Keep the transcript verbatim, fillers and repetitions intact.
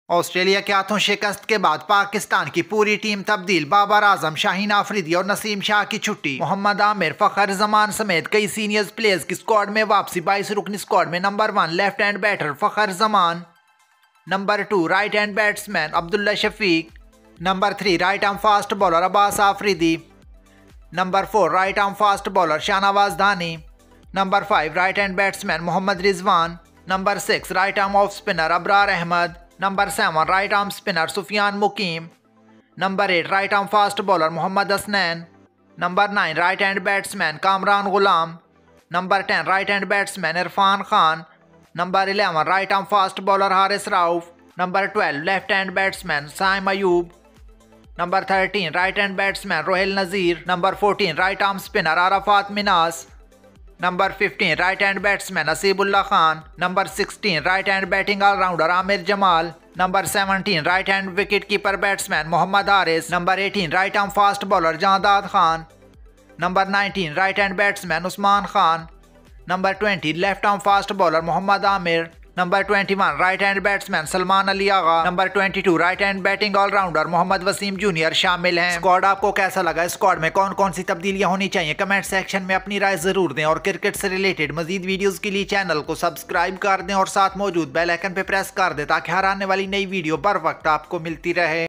Australia के हाथों शिकस्त के बाद पाकिस्तान की पूरी टीम तब्दील। बाबर आजम, शाहीन आफरीदी और नसीम शाह की छुट्टी। मोहम्मद आमिर, फखर जमान समेत कई सीनियर प्लेयर्स की स्क्वाड में वापसी। बाईस रुकनी स्क्वाड में number one left hand batter Fakhar Zaman, number two right hand batsman Abdullah Shafique, number three right arm fast bowler Abbas Afridi, number four right arm fast bowler Shahnawaz Dahani, number five right hand batsman Mohammad Rizwan, number six right arm off spinner Abrar Ahmed, number seven right arm spinner Sufiyan Muqeem, number eight right arm fast bowler Mohammad Hasnain, number nine right hand batsman Kamran Ghulam, number ten right hand batsman Irfan Khan, number eleven right arm fast bowler Haris Rauf, number twelve left hand batsman Saim Ayub, number thirteen right hand batsman Rohail Nazir, number fourteen right arm spinner Arafat Minhas, number fifteen right hand batsman Haseebullah Khan, number sixteen right hand batting allrounder Aamir Jamal, number seventeen right hand wicket keeper batsman Mohammad Haris, number eighteen right arm fast bowler Jahandad Khan, number nineteen right hand batsman Usman Khan, number twenty left arm fast bowler Mohammad Amir, number twenty one right hand batsman Salman Ali Agha, number twenty two right hand batting allrounder Mohammad Wasim junior शामिल हैं। Squad आपको कैसा लगा? Squad में कौन कौन सी तब्दीलियां होनी चाहिए? कमेंट सेक्शन में अपनी राय जरूर दें और क्रिकेट से रिलेटेड मजीद वीडियोस के लिए चैनल को सब्सक्राइब कर दें और साथ मौजूद बेल आइकन पे प्रेस कर दें ताकि हर आने वाली नई वीडियो बर वक्त आपको मिलती रहे।